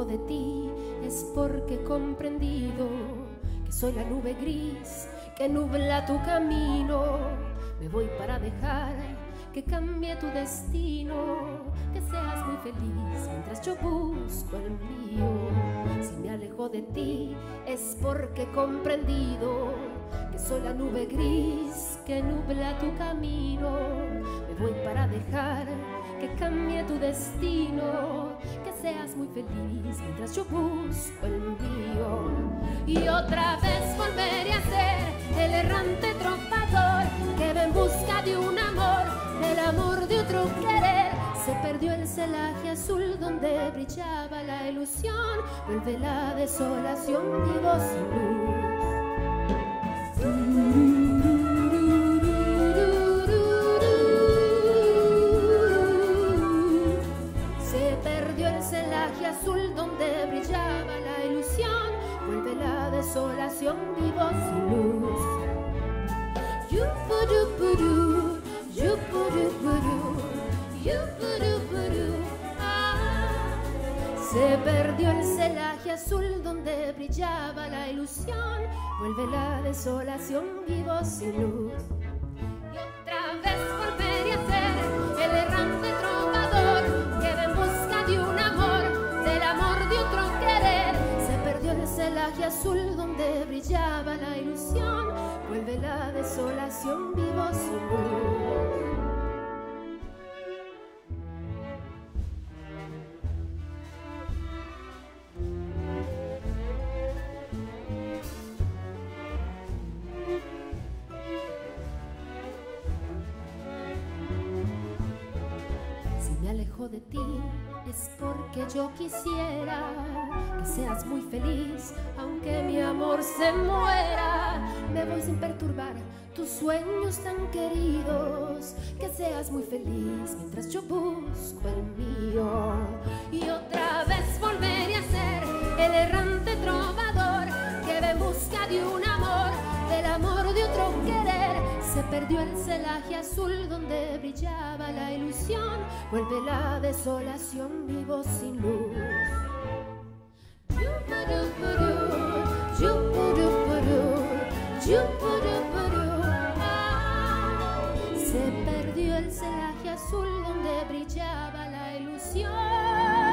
alejo de ti es porque he comprendido que soy la nube gris que nubla tu camino. Me voy para dejar que cambie tu destino, que seas muy feliz mientras yo busco el mío. Si me alejo de ti es porque he comprendido que soy la nube gris que nubla tu camino. Me voy para dejar que cambie tu destino, que seas muy feliz mientras yo busco el mío. Y otra vez volveré a ser el errante trovador que va en busca de un amor, del amor de otro querer. Se perdió el celaje azul donde brillaba la ilusión, vuelve la desolación, vivo sin luz. Se perdió el celaje azul donde brillaba la ilusión, vuelve la desolación, vivo sin luz. Yupurupuru, yupurupuru, yupurupuru, ah. Se perdió el celaje azul donde brillaba la ilusión, vuelve la desolación, vivo sin luz. Y otra vez volveré a ser el errante trovador que va en busca de un amor, del amor de otro querer. Se perdió el celaje azul donde brillaba la ilusión, vuelve la desolación, vivo sin luz. Si me alejo de ti es porque yo quisiera que seas muy feliz, aunque mi amor se muera. Me voy sin perturbar tus sueños tan queridos, que seas muy feliz mientras yo busco el mío. Y otra vez volveré a ser el errante trovador que va en busca de un amor, del amor de otro querer. Se perdió el celaje azul donde brillaba la ilusión, vuelve la desolación, vivo sin luz. Yupurupuru, yupurupuru, yupurupuru, ah. Se perdió el celaje azul donde brillaba la ilusión.